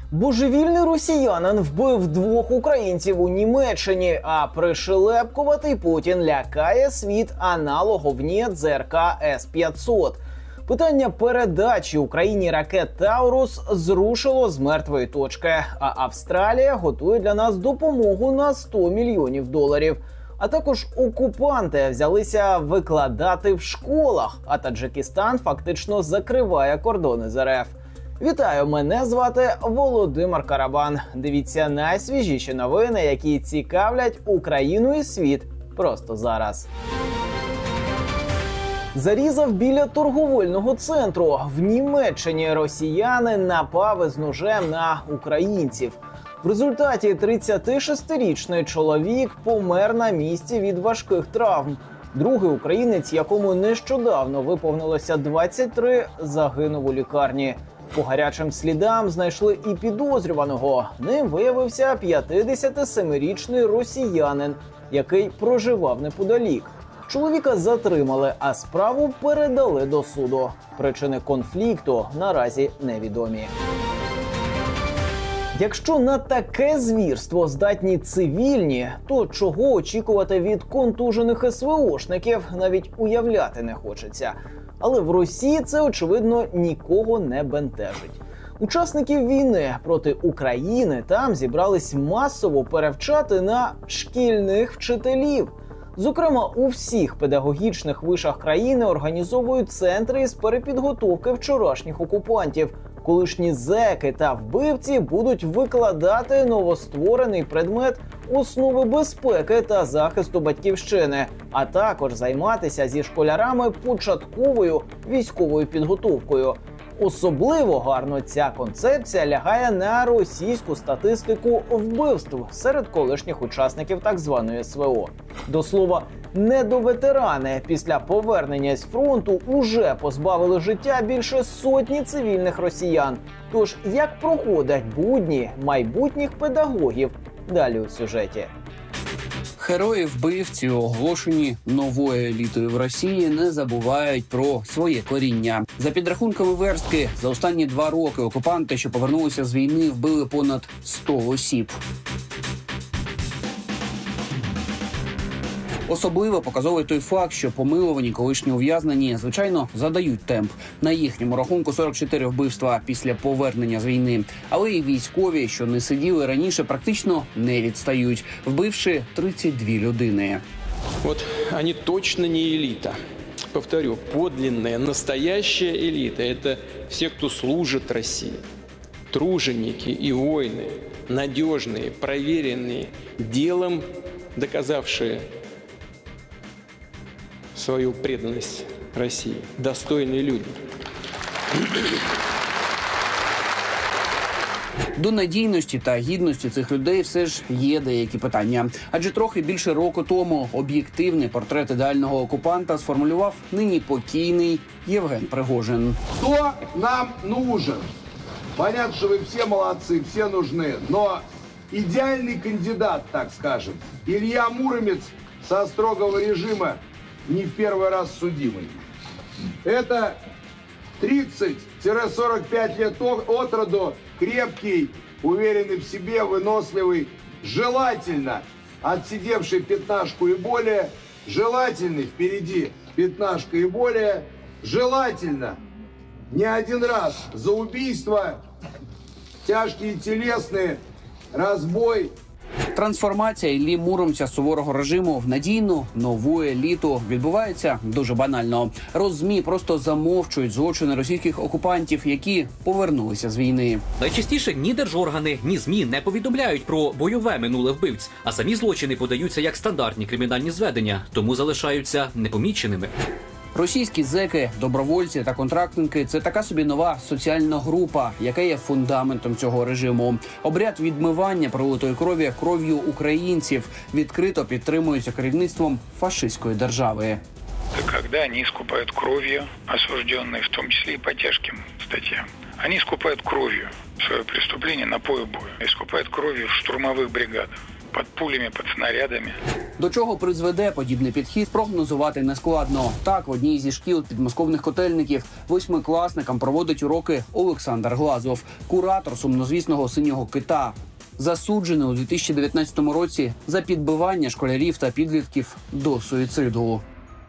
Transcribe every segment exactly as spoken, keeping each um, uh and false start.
Божевільний росіянин вбив двох українців у Німеччині, а пришелепкуватий Путін лякає світ аналоговні ЗРК С п'ятсот. Питання передачі Україні ракет «Таурус» зрушило з мертвої точки, а Австралія готує для нас допомогу на сто мільйонів доларів. А також окупанти взялися викладати в школах, а Таджикистан фактично закриває кордони з РФ. Вітаю, мене звати Володимир Карабан. Дивіться найсвіжіші новини, які цікавлять Україну і світ просто зараз. Зарізав біля торговельного центру. В Німеччині росіяни напали з ножем на українців. В результаті тридцятишестирічний чоловік помер на місці від важких травм. Другий українець, якому нещодавно виповнилося двадцять три, загинув у лікарні. По гарячим слідам знайшли і підозрюваного. Ним виявився п'ятдесятисемирічний росіянин, який проживав неподалік. Чоловіка затримали, а справу передали до суду. Причини конфлікту наразі невідомі. Якщо на таке звірство здатні цивільні, то чого очікувати від контужених ес ве ошників, навіть уявляти не хочеться. Але в Росії це, очевидно, нікого не бентежить. Учасників війни проти України там зібрались масово перевчати на шкільних вчителів. Зокрема, у всіх педагогічних вишах країни організовують центри із перепідготовки вчорашніх окупантів. Колишні зеки та вбивці будуть викладати новостворений предмет «Основи безпеки та захисту батьківщини», а також займатися зі школярами початковою військовою підготовкою. Особливо гарно ця концепція лягає на російську статистику вбивств серед колишніх учасників так званої ес ве о. До слова, недоветерани після повернення з фронту уже позбавили життя більше сотні цивільних росіян. Тож, як проходять будні майбутніх педагогів? Далі у сюжеті. Герої-вбивці, оголошені новою елітою в Росії, не забувають про своє коріння. За підрахунками Верстки, за останні два роки окупанти, що повернулися з війни, вбили понад сто осіб. Особливо показовий той факт, що помилувані колишні ув'язнені, звичайно, задають темп. На їхньому рахунку сорок чотири вбивства після повернення з війни. Але і військові, що не сиділи раніше, практично не відстають, вбивши тридцять дві людини. От вони точно не еліта. Повторю, подлинная, настоящая элита – это все, кто служит России. Труженики и воины, надежные, проверенные, делом доказавшие свою преданность России, достойные люди. До надійності та гідності цих людей все ж є деякі питання. Адже трохи більше року тому об'єктивний портрет ідеального окупанта сформулював нині покійний Євген Пригожин. Хто нам нужен? Понятно, що ви всі молодці, всі нужны, но ідеальний кандидат, так скажем, Илья Муромец со строгого режима, не в первый раз судимый. Это тридцать-сорок пять лет от роду, крепкий, уверенный в себе, выносливый, желательно отсидевший пятнашку и более, желательный впереди пятнашка и более, желательно не один раз за убийство, тяжкие телесные, разбой. Трансформація Іллі Муромця з суворого режиму в надійну нову еліту відбувається дуже банально. Роззмі просто замовчують злочини російських окупантів, які повернулися з війни. Найчастіше ні держоргани, ні ЗМІ не повідомляють про бойове минуле вбивць, а самі злочини подаються як стандартні кримінальні зведення, тому залишаються непоміченими. Російські зеки, добровольці та контрактники – це така собі нова соціальна група, яка є фундаментом цього режиму. Обряд відмивання пролитої крові кров'ю українців відкрито підтримується керівництвом фашистської держави. Когда они искупают кровью осужденные, в том числе и по тяжким статьям, они искупают кровью свое преступление на поле боя, искупают кровью в штурмовых бригадах. под пулями, под снарядами. До чого призведе подібний підхід, прогнозувати нескладно. Так, в одній зі шкіл підмосковних котельників восьмикласникам проводить уроки Олександр Глазов, куратор сумнозвісного «Синього кита». Засуджений у дві тисячі дев'ятнадцятому році за підбивання школярів та підлітків до суїциду.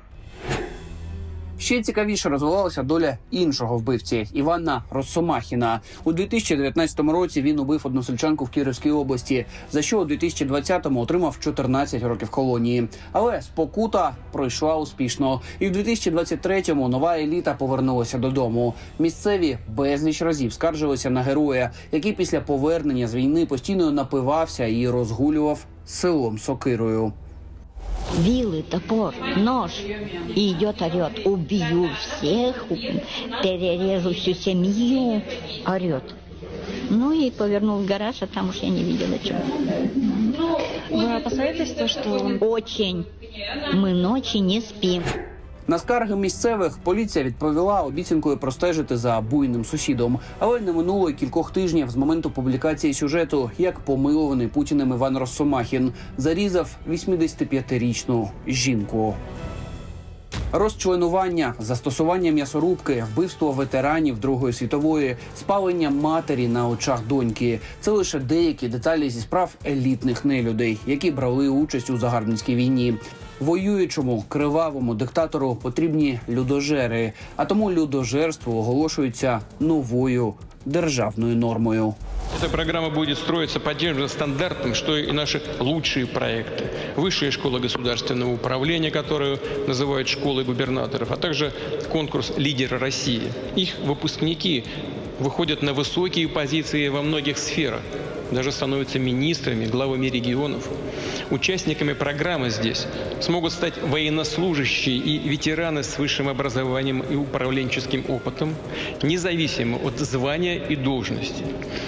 Ще цікавіше розвивалася доля іншого вбивці – Івана Росомахіна. У дві тисячі дев'ятнадцятому році він убив односельчанку в Кіровській області, за що у дві тисячі двадцятому отримав чотирнадцять років колонії. Але спокута пройшла успішно. І в дві тисячі двадцять третьому нова еліта повернулася додому. Місцеві безліч разів скаржилися на героя, який після повернення з війни постійно напивався і розгулював селом сокирою. Вилы, топор, нож. И идет, орет: убью всех, перережу всю семью. Орет. Ну и повернул в гараж, а там уж я не видела чего. Вы опасаетесь то, что... Очень. Мы ночи не спим. На скарги місцевих поліція відповіла обіцянкою простежити за буйним сусідом. Але не минуло й кількох тижнів з моменту публікації сюжету, як помилуваний Путіним Іван Росомахін зарізав вісімдесятип'ятирічну жінку. Розчленування, застосування м'ясорубки, вбивство ветеранів Другої світової, спалення матері на очах доньки – це лише деякі деталі зі справ елітних нелюдей, які брали участь у загарбницькій війні. Воюючому, кривавому диктатору потрібні людожери, а тому людожерство оголошується новою державною нормою. Эта программа будет строиться по тем же стандартам, что и наши лучшие проекты. Высшая школа государственного управления, которую называют школой губернаторов, а также конкурс «Лидеры России». Их выпускники выходят на высокие позиции во многих сферах. Даже становятся министрами, главами регионов. Участниками программы здесь смогут стать военнослужащие и ветераны с высшим образованием и управленческим опытом, независимо от звания и должности.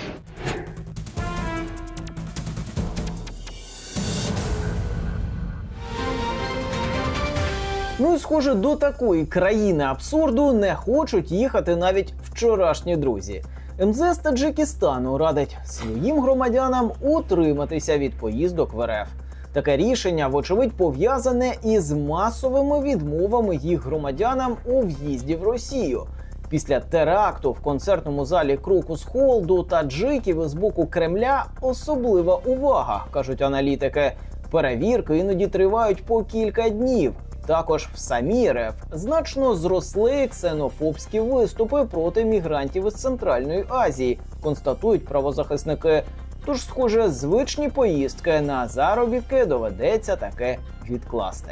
Ну і, схоже, до такої країни абсурду не хочуть їхати навіть вчорашні друзі. ем зе ес Таджикистану радить своїм громадянам утриматися від поїздок в ер еф. Таке рішення, вочевидь, пов'язане із масовими відмовами їх громадянам у в'їзді в Росію. Після теракту в концертному залі Крокус Холл до таджиків з боку Кремля особлива увага, кажуть аналітики. Перевірки іноді тривають по кілька днів. Також в самій ер еф значно зросли ксенофобські виступи проти мігрантів із Центральної Азії, констатують правозахисники. Тож, схоже, звичні поїздки на заробітки доведеться таки відкласти.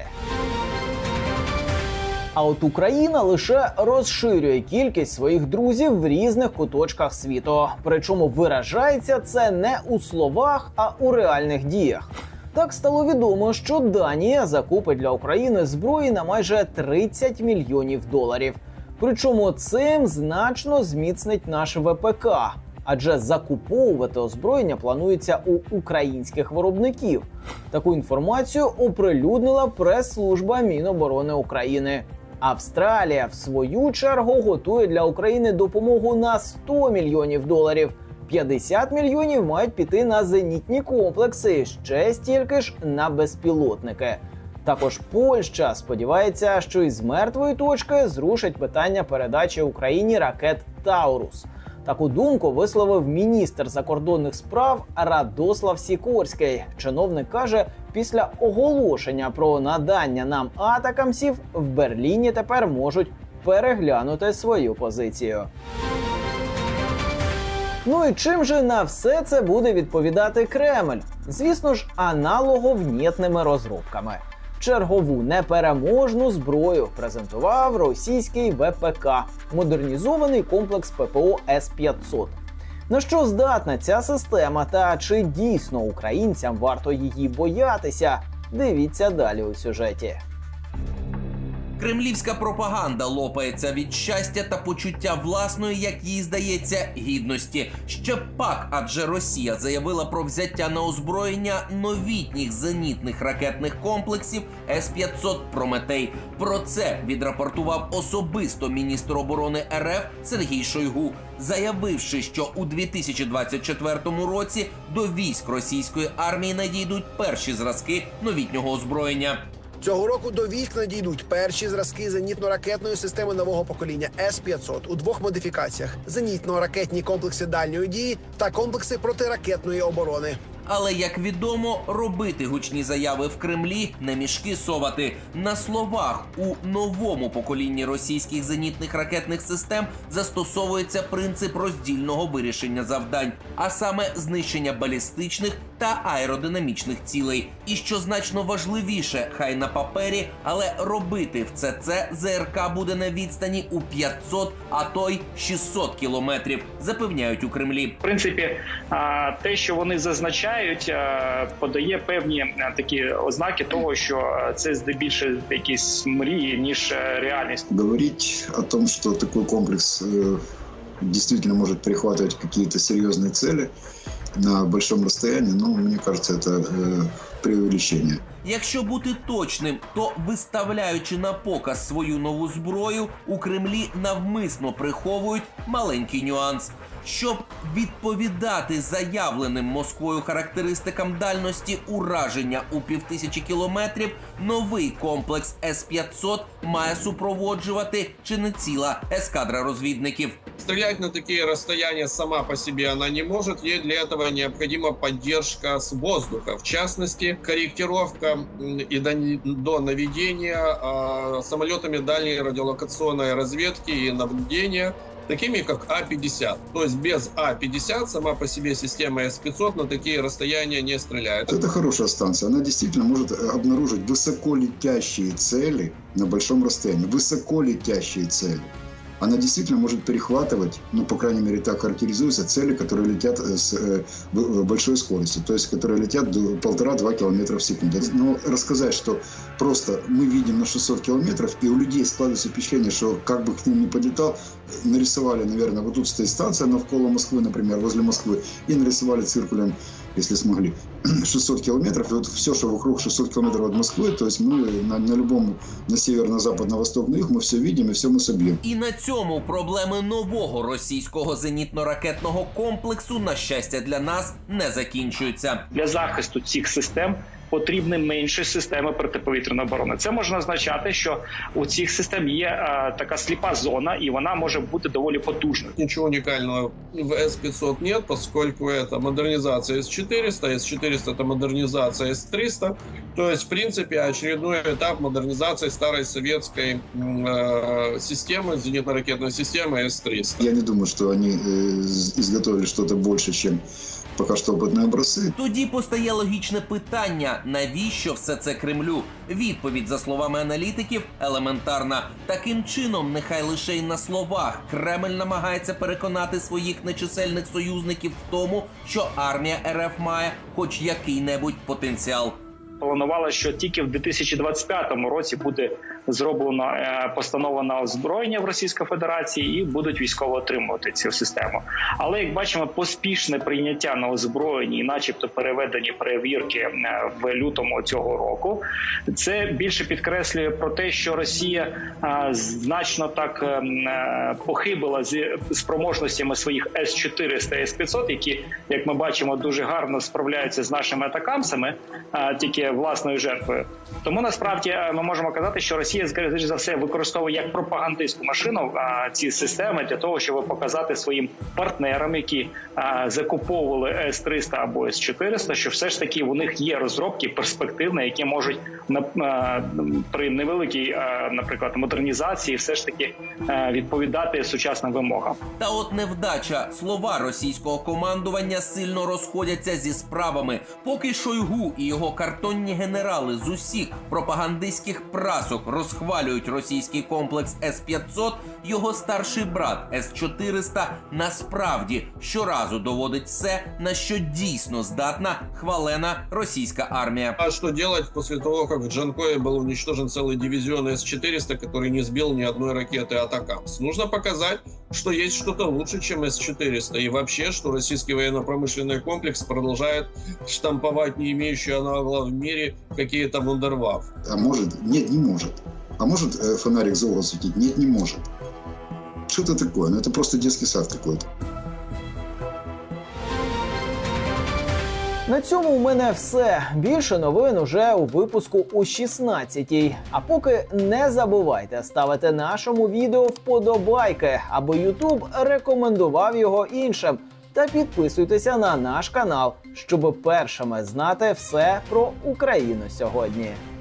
А от Україна лише розширює кількість своїх друзів в різних куточках світу. Причому виражається це не у словах, а у реальних діях. Так стало відомо, що Данія закупить для України зброї на майже тридцять мільйонів доларів. Причому цим значно зміцнить наш ве пе ка. Адже закуповувати озброєння планується у українських виробників. Таку інформацію оприлюднила прес-служба Міноборони України. Австралія, в свою чергу, готує для України допомогу на сто мільйонів доларів. п'ятдесят мільйонів мають піти на зенітні комплекси, ще стільки ж на безпілотники. Також Польща сподівається, що із мертвої точки зрушить питання передачі Україні ракет «Таурус». Таку думку висловив міністр закордонних справ Радослав Сікорський. Чиновник каже, після оголошення про надання нам атакамсів в Берліні тепер можуть переглянути свою позицію. Ну і чим же на все це буде відповідати Кремль? Звісно ж, аналоговнєтними розробками. Чергову непереможну зброю презентував російський ве пе ка – модернізований комплекс пе пе о ес п'ятсот. На що здатна ця система та чи дійсно українцям варто її боятися? Дивіться далі у сюжеті. Кремлівська пропаганда лопається від щастя та почуття власної, як їй здається, гідності. Ще б пак, адже Росія заявила про взяття на озброєння новітніх зенітних ракетних комплексів С п'ятсот «Прометей». Про це відрапортував особисто міністр оборони Р Ф Сергій Шойгу, заявивши, що у дві тисячі двадцять четвертому році до військ російської армії надійдуть перші зразки новітнього озброєння. Цього року до військ надійдуть перші зразки зенітно-ракетної системи нового покоління С п'ятсот у двох модифікаціях – зенітно-ракетні комплекси дальньої дії та комплекси протиракетної оборони. Але, як відомо, робити гучні заяви в Кремлі – не мішки совати. На словах, у новому поколінні російських зенітних ракетних систем застосовується принцип роздільного вирішення завдань, а саме знищення балістичних та аеродинамічних цілей. І що значно важливіше, хай на папері, але робити в Це Це З Р К буде на відстані у п'ятсот, а то й шістсот кілометрів, запевняють у Кремлі. В принципі, те, що вони зазначають, подає певні такі ознаки того, що це здебільшого якісь мрії, ніж реальність. Говорить о том, что такой комплекс действительно может перехватывать какие-то серьезные цели на большом расстоянии, ну, мне кажется, это преувеличение. Якщо бути точним, то, виставляючи на показ свою нову зброю, у Кремлі навмисно приховують маленький нюанс. Щоб відповідати заявленим Москвою характеристикам дальності ураження у півтисячі кілометрів, новий комплекс С п'ятсот має супроводжувати чи не ціла ескадра розвідників. Стрелять на такие расстояния сама по себе она не может. Ей для этого необходима поддержка с воздуха. В частности, корректировка и до наведения э, самолетами дальней радиолокационной разведки и наблюдения, такими как А пятьдесят. То есть без А пятьдесят сама по себе система С пятьсот на такие расстояния не стреляет. Это хорошая станция. Она действительно может обнаружить высоколетящие цели на большом расстоянии. Высоколетящие цели. Она действительно может перехватывать, ну, по крайней мере, так характеризуются цели, которые летят с э, большой скоростью, то есть которые летят до полтора-два километра в секунду. Но рассказать, что просто мы видим на шестьсот километров, и у людей складывается впечатление, что как бы к ним ни подлетал, нарисовали, наверное, вот тут стоит станция навколо Москвы, например, возле Москвы, и нарисовали циркулем, если смогли, шестьсот километров, и вот все, что вокруг шестьсот километров от Москвы, то есть мы на, на любом, на север, на запад, на восток, на юг, мы все видим и все мы собьем. І на цьому проблеми нового російського зенітно-ракетного комплексу, на щастя для нас, не закінчуються. Для захисту цих систем потрібні менші системи протиповітряної оборони. Це може означати, що у цих систем є а, така сліпа зона, і вона може бути доволі потужною. Ничего уникального в С пятьсот нет, поскольку это модернизация С четыреста, С четыреста это модернизация С триста, то есть, в принципе, очередной этап модернизации старой советской э, системы, зенитно-ракетной системы С триста. Я не думаю, что они э, изготовили что-то больше, чем поки що опитні образці. Тоді постає логічне питання, навіщо все це Кремлю? Відповідь, за словами аналітиків, елементарна. Таким чином, нехай лише й на словах, Кремль намагається переконати своїх нечисельних союзників в тому, що армія Р Ф має хоч який-небудь потенціал. Планували, що тільки в дві тисячі двадцять п'ятому році буде зроблено постанова на озброєння в Російській Федерації і будуть військово отримувати цю систему. Але, як бачимо, поспішне прийняття на озброєння і начебто переведені перевірки в лютому цього року, це більше підкреслює про те, що Росія значно так похибила з спроможностями своїх С чотириста і С п'ятсот, які, як ми бачимо, дуже гарно справляються з нашими атакамсами, тільки власною жертвою. Тому насправді ми можемо казати, що Росія, скоріш за все, використовує як пропагандистську машину а, ці системи для того, щоб показати своїм партнерам, які а, закуповували С триста або С чотириста, що все ж таки у них є розробки перспективні, які можуть на, а, при невеликій, а, наприклад, модернізації все ж таки а, відповідати сучасним вимогам. Та от невдача. Слова російського командування сильно розходяться зі справами. Поки Шойгу і його картонні генерали з усіх пропагандистських прасок роз схвалюють російський комплекс С п'ятсот, його старший брат С чотириста насправді щоразу доводить все, на що дійсно здатна хвалена російська армія. А что делать после того, как в Джанкое был уничтожен целый дивизион С четыреста, который не сбил ни одной ракеты Атакамс? Нужно показать, что есть что-то лучше, чем С четыреста. И вообще, что российский военно-промышленный комплекс продолжает штамповать не имеющие аналогов в мире какие-то вундерваффе. А может? Нет, не может. А может э, фонарик за угол светить? Нет, не может. Что это такое? Ну это просто детский сад какой-то. На цьому у мене все. Більше новин уже у випуску о шістнадцятій. А поки не забувайте ставити нашому відео вподобайки, аби Ютуб рекомендував його іншим. Та підписуйтеся на наш канал, щоб першими знати все про Україну сьогодні.